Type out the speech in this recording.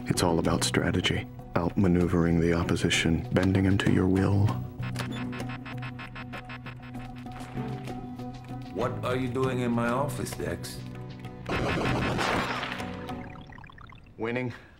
It's all about strategy, outmaneuvering the opposition, bending them to your will. What are you doing in my office, Dex? Winning.